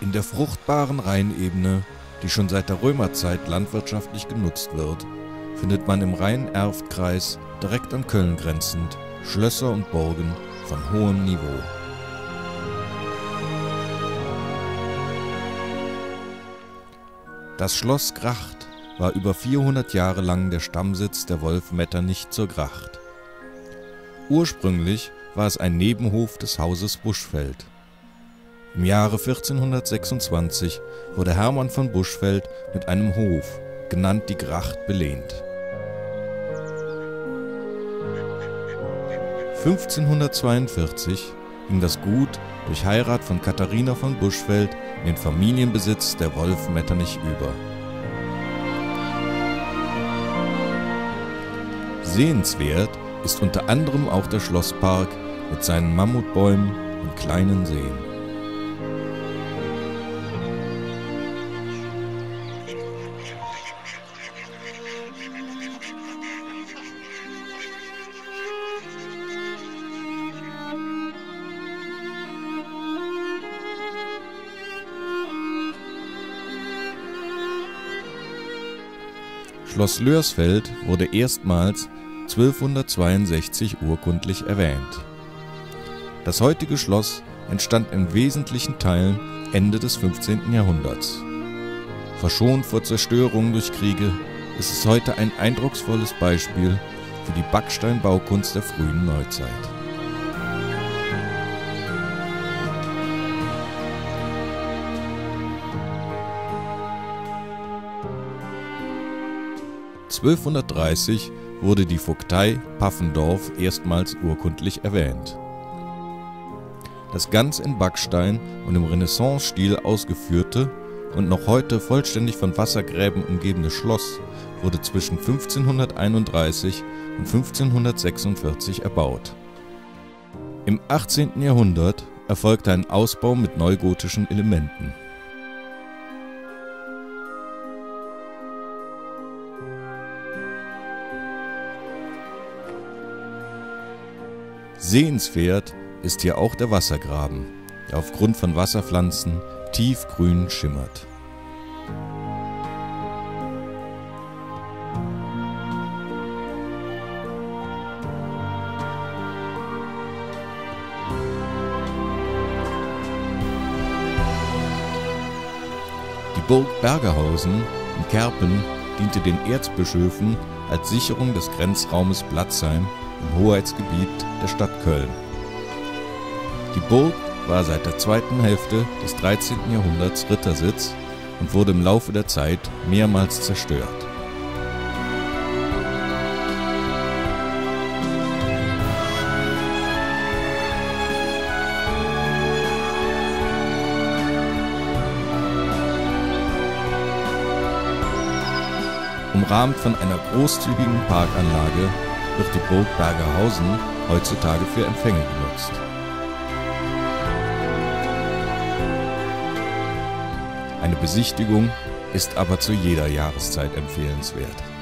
In der fruchtbaren Rheinebene, die schon seit der Römerzeit landwirtschaftlich genutzt wird, findet man im Rhein-Erft-Kreis, direkt an Köln grenzend, Schlösser und Burgen von hohem Niveau. Das Schloss Gracht war über 400 Jahre lang der Stammsitz der Wolf Metternich zur Gracht. Ursprünglich war es ein Nebenhof des Hauses Buschfeld. Im Jahre 1426 wurde Hermann von Buschfeld mit einem Hof, genannt die Gracht, belehnt. 1542 ging das Gut durch Heirat von Katharina von Buschfeld in den Familienbesitz der Wolf Metternich über. Sehenswert ist unter anderem auch der Schlosspark mit seinen Mammutbäumen und kleinen Seen. Schloss Lörsfeld wurde erstmals 1262 urkundlich erwähnt. Das heutige Schloss entstand in wesentlichen Teilen Ende des 15. Jahrhunderts. Verschont vor Zerstörung durch Kriege ist es heute ein eindrucksvolles Beispiel für die Backsteinbaukunst der frühen Neuzeit. (1230) wurde die Vogtei Paffendorf erstmals urkundlich erwähnt. Das ganz in Backstein und im Renaissance-Stil ausgeführte und noch heute vollständig von Wassergräben umgebene Schloss wurde zwischen 1531 und 1546 erbaut. Im 18. Jahrhundert erfolgte ein Ausbau mit neugotischen Elementen. Sehenswert ist hier auch der Wassergraben, der aufgrund von Wasserpflanzen tiefgrün schimmert. Die Burg Bergerhausen in Kerpen diente den Erzbischöfen als Sicherung des Grenzraumes Blatzheim im Hoheitsgebiet der Stadt Köln. Die Burg war seit der zweiten Hälfte des 13. Jahrhunderts Rittersitz und wurde im Laufe der Zeit mehrmals zerstört. Umrahmt von einer großzügigen Parkanlage wird die Burg Bergerhausen heutzutage für Empfänge genutzt. Eine Besichtigung ist aber zu jeder Jahreszeit empfehlenswert.